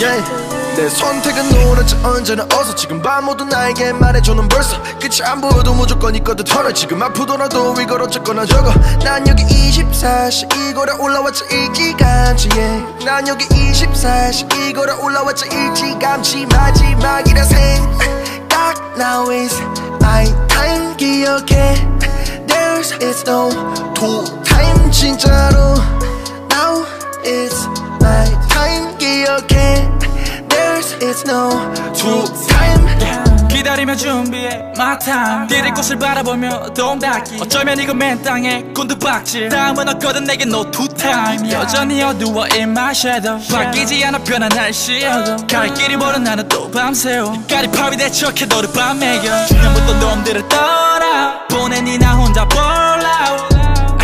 내 선택은 노랗지 언제나 어서 지금 봐 모두 나에게 말해줘는 벌써 끝이 안 보여도 무조건 있거든 털어 지금 아프더라도 이걸 어쨌거나 적어 난 여기 24시 이거라 올라왔자 일찌감치 난 여기 24시 이거라 올라왔자 일찌감치 마지막이라 생각 Now is my time 기억해 There's it's no two time 진짜로 Now it's my time 기억해 There's it's no two time 기다리며 준비해 my time 디딜 곳을 바라보며 동닫기 어쩌면 이건 맨 땅에 곤두박질 다음은 없거든 내겐 no two time 여전히 어두워 in my shadow 바뀌지 않아 변한 날씨여도 갈 길이 멀은 나는 또 밤새워 빛깔이 팝이 대척해 너를 밤매겨 중년부터 놈들을 떠나 보내니 나 혼자 볼라우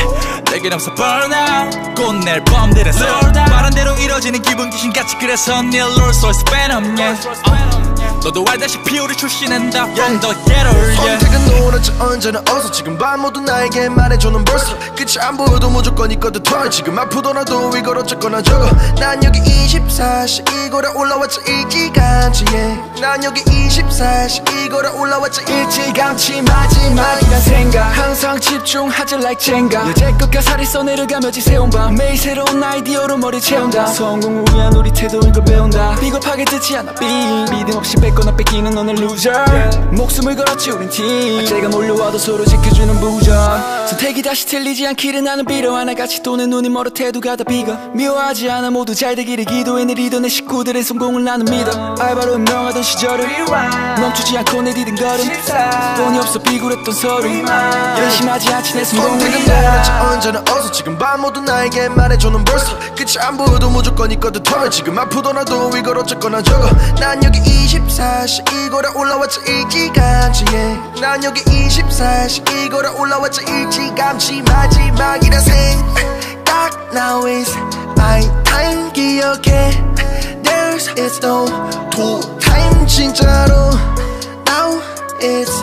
내겐 없어 burnout 꽃낼 밤들의 sold out 말한 대로 이뤄지는 기분 귀신같이 그래서 네 Lord so spend up yeah 너도 알다시피 우리 출신은 다 from the ghetto 선택은 노랗지 언제나 어서 지금 봐 모두 나에게 말해줘는 벌써 끝이 안 보여도 무조건 있거든 털 지금 아프더라도 이걸 어쨌거나 적어 난 여기 24시 이거라 올라왔자 일찌감치 난 여기 24시 이거라 올라왔자 일찌감치 마지막이란 생각 항상 집중하지 like 젠가 여태껏 가사를 써내려가며 지새운 밤 매일 새로운 아이디어로 머리 채운다 성공을 위한 우리 태도 이걸 배운다 비겁하게 듣지 않아 믿음 없이 뺏거나 뺏기는 너는 loser 목숨을 걸었지 우린 팀 제가 몰려와도 서로 지켜주는 부전 선택이 다시 틀리지 않기를 나는 빌어 하나같이 또 내 눈이 멀어 태도가 다 비거 미워하지 않아 모두 잘 되기를 기도해 내리던 내 식구들의 성공을 나는 믿어 알바로 유명하던 시절을 멈추지 않고 내디딘 걸음 돈이 없어 비굴했던 서름 열심하지 않지 내 성공을 선택은 노랗지 언제나 어서 지금 봐 모두 나에게 말해줘는 벌써 끝이 안 보여도 무조건 있거든 털 지금 아프더라도 이걸 어쨌거나 적어 난 여기 24시 이거라 올라왔자 일찌감치 난 여기 24시 이거라 올라왔자 일찌감치 마지막이라 생각 Now is my time 기억해 There's it's no two time 진짜로 Now it's